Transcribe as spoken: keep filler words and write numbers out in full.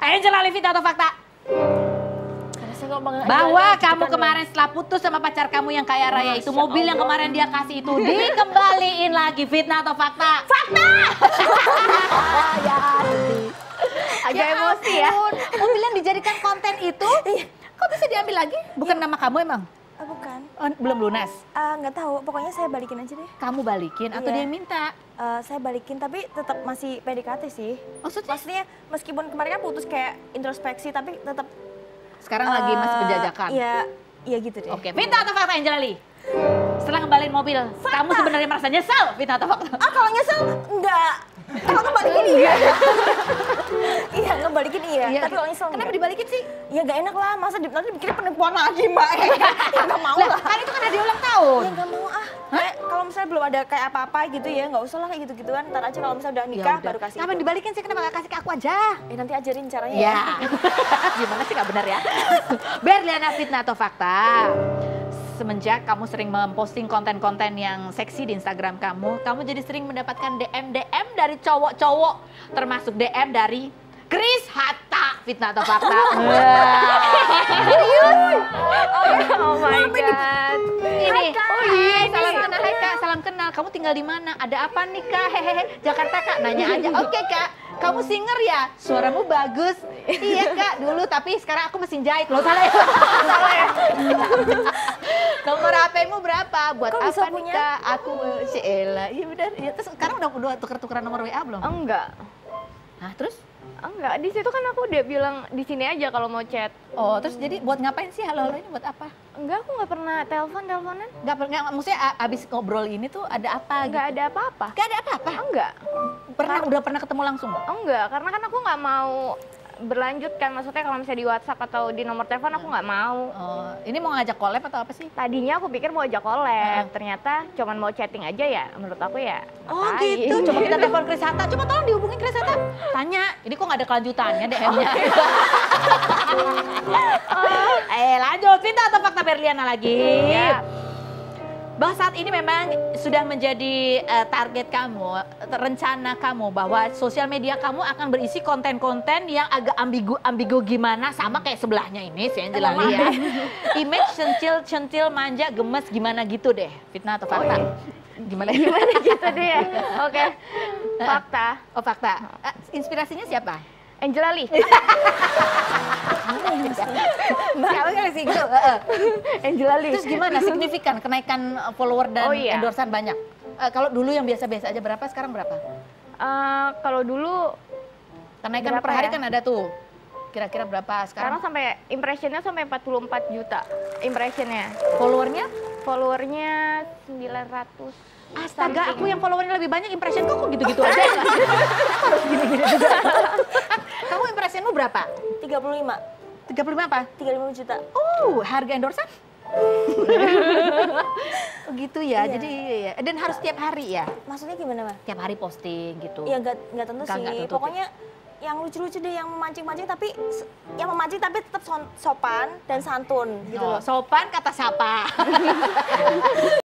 Angela Levita atau fakta? Bahwa kamu kemarin setelah putus sama pacar kamu yang kaya raya itu, mobil yang kemarin dia kasih itu dikembaliin lagi, fitnah atau fakta? Fakta! Ya, agak emosi ya. Mobil yang dijadikan konten itu, kok bisa diambil lagi? Bukan nama kamu emang? Ah, bukan. Oh, belum lunas? Ah, nggak tahu, pokoknya saya balikin aja deh. Kamu balikin atau Iya. dia yang minta? Eh, saya balikin tapi tetap masih P D K T sih. Maksudnya? Maksudnya meskipun kemarin kan putus kayak introspeksi tapi tetap Sekarang lagi eh, masih penjajakan? Iya, iya gitu deh. Oke, Vita atau fakta Angela Lee? Setelah ngembalin mobil, kamu sebenarnya merasa nyesel, Vita atau fakta? Ah, kalau nyesel enggak. Kalau ngebalikin iya. Iya, ngebalikin iya. Iya. Tapi kalau nyesel Kenapa enggak. dibalikin sih? Ya gak enak lah, masa di, nanti dipikir penipuan lagi mbak. Ya gak mau Lah, lah. kan itu kan hadiah ulang tahun. Ya gak mau ah. Kayak kalau misalnya belum ada kayak apa-apa gitu ya, nggak usah lah kayak gitu-gituan. Ntar aja kalau misalnya udah nikah baru kasih. Kenapa itu. dibalikin sih? Kenapa gak kasih ke aku aja? Eh nanti ajarin caranya Ya, ya. gimana sih gak benar ya? Berliana, fitnah atau fakta? Semenjak kamu sering memposting konten-konten yang seksi di Instagram kamu, kamu jadi sering mendapatkan D M-D M dari cowok-cowok, termasuk D M dari Chris Hatta, fitnah atau fakta? Oh my god. Ini, Oh hai, iya, salam kenal, hai kak, salam kenal. Kamu tinggal di mana? Ada apa nih kak? Hehehe, Jakarta kak, nanya aja. Oke kak, kamu singer ya? Suaramu bagus. Iya kak, dulu tapi sekarang aku mesin jahit. Loh salah ya? Salah ya? Nomor H P-mu berapa? Buat Kok apa bisa nih punya? kak? Aku, si Ella. Iya benar. Ya, terus sekarang udah, udah tuker-tukeran nomor W A belum? Enggak. Nah terus? Enggak, di situ kan aku udah bilang di sini aja kalau mau chat. Oh, terus jadi buat ngapain sih halo-halo ini buat apa? Enggak, aku nggak pernah telepon-teleponan. Nggak pernah, maksudnya a- abis ngobrol ini tuh ada apa Enggak gitu? ada apa-apa. Nggak ada apa-apa? Enggak. Pernah, udah pernah ketemu langsung? Enggak, karena kan aku nggak mau berlanjut kan. Maksudnya kalau misalnya di WhatsApp atau di nomor telepon aku nggak mau. Oh, ini mau ngajak collab atau apa sih? Tadinya aku pikir mau ajak collab, ternyata cuman mau chatting aja ya. Menurut aku ya. Oh ngapain. gitu, coba kita telepon Chris Hatta, coba tolong dihubungin Chris Hatta. Tanya, ini kok nggak ada kelanjutannya D M-nya? Eh lanjut, Vita atau fakta Berliana lagi? Ya. Bahwa saat ini memang sudah menjadi uh, target kamu, rencana kamu bahwa sosial media kamu akan berisi konten-konten yang agak ambigu-ambigu gimana, sama kayak sebelahnya ini, si Angela Lee ya. Image centil-centil, manja, gemes, gimana gitu deh. Fitnah atau fakta? Oh, iya. Gimana? Gimana gitu deh ya. Oke. Fakta. Oh fakta. Eh, inspirasinya siapa? Angela Lee. Siapa kali sih itu? Angela Lee. Terus gimana signifikan kenaikan follower dan Oh, iya. endorsan banyak? Eh, kalau dulu yang biasa-biasa aja berapa, sekarang berapa? Eh, kalau dulu Kenaikan Berapa per hari ya? kan ada tuh. Kira-kira berapa sekarang sekarang? sampai impressionnya sampai empat puluh empat juta impressionnya. Followernya? Followernya sembilan ratus. Astaga, aku yang followernya lebih banyak, impression kok gitu-gitu aja ya? Harus gini-gini juga. Kamu impressionmu berapa? tiga puluh lima. tiga puluh lima apa? tiga puluh lima juta. Oh, harga endorsan? Oh, gitu ya, Iya. jadi ya. Dan harus tiap hari ya? Maksudnya gimana mah? Tiap hari posting gitu? Ya nggak nggak tentu Nggak- sih. nggak tentu. Pokoknya yang lucu-lucu deh, yang memancing-mancing tapi s- yang memancing tapi tetap son- sopan dan santun gitu Oh, loh. sopan kata siapa?